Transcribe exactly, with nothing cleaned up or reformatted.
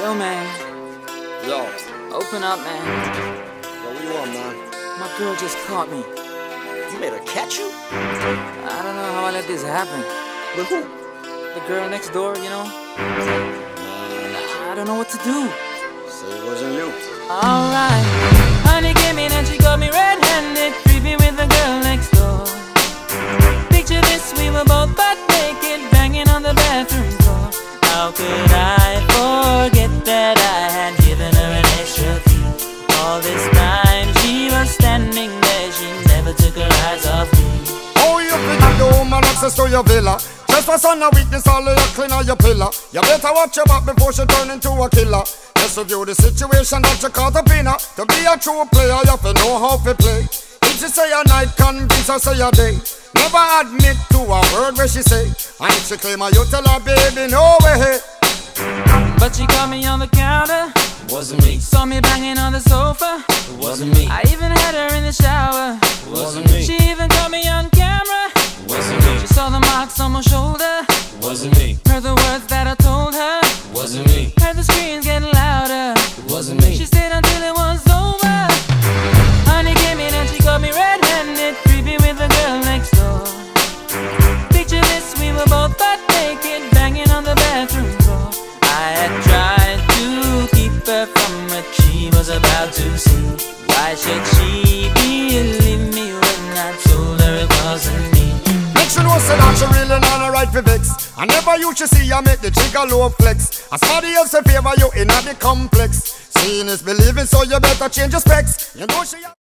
Yo, man. Yo. Open up, man. Yo, what you want, man? My girl just caught me. You made her catch you? I don't know how I let this happen. With who? The girl next door, you know? I don't know what to do. So it wasn't you. Alright. Honey came in and she got me red-handed, creepy with the girl next door. Picture this, we were both butt naked, banging on the bathroom floor. How could I forget that I had given her an extra key? All this time she was standing there, she never took her eyes off me. Oh, you think the woman access to your villa? Trespass on a weakness, all of your clean on your pillar. You better watch your back before she turn into a killer. Just review the situation that you caught up in her. To be a true player, you have to know how to play. If she say a night, convince her say a day. Never admit to a word where she say. And if she claim her, you tell her, baby, no way. But she caught me on the counter. It wasn't me. Saw me banging on the sofa. It wasn't me. I even had her in the shower. It wasn't me. She even caught me on camera. It wasn't me. She saw the marks on my shoulder. It wasn't me. Heard the words that I told her. It wasn't me. Heard the screams getting louder. It wasn't me. She stayed until it was over. Honey came in and she got me red-handed, creepy with the girl next door. Picture this, we were both butt naked, banging on the bathroom floor. I had tried to keep her from what she was about to see. Why should she believe me when I told her it wasn't me? Make sure know say that she really not a right for vex. I never used to see you make the trigger low flex. As somebody else in favor you in the complex. Seeing is believing, so you better change your specs. You know she